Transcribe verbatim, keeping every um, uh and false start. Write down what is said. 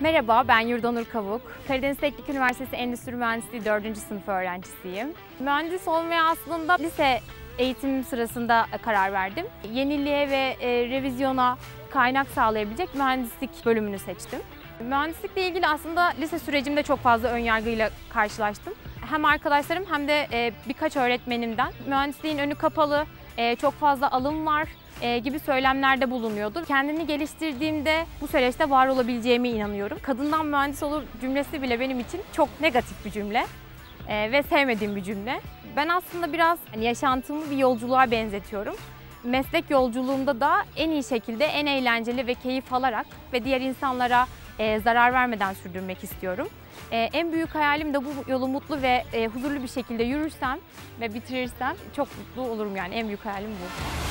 Merhaba, ben Yurdanur Kavuk. Karadeniz Teknik Üniversitesi Endüstri Mühendisliği dördüncü sınıf öğrencisiyim. Mühendis olmaya aslında lise eğitimim sırasında karar verdim. Yeniliğe ve e, revizyona kaynak sağlayabilecek mühendislik bölümünü seçtim. Mühendislikle ilgili aslında lise sürecimde çok fazla önyargıyla karşılaştım. Hem arkadaşlarım hem de e, birkaç öğretmenimden mühendisliğin önü kapalı, e, çok fazla alım var e, gibi söylemlerde bulunuyordu. Kendimi geliştirdiğimde bu süreçte var olabileceğime inanıyorum. Kadından mühendis olur cümlesi bile benim için çok negatif bir cümle e, ve sevmediğim bir cümle. Ben aslında biraz hani yaşantımı bir yolculuğa benzetiyorum. Meslek yolculuğumda da en iyi şekilde, en eğlenceli ve keyif alarak ve diğer insanlara e, zarar vermeden sürdürmek istiyorum. E, en büyük hayalim de bu yolu mutlu ve e, huzurlu bir şekilde yürürsem ve bitirirsem çok mutlu olurum yani. En büyük hayalim bu.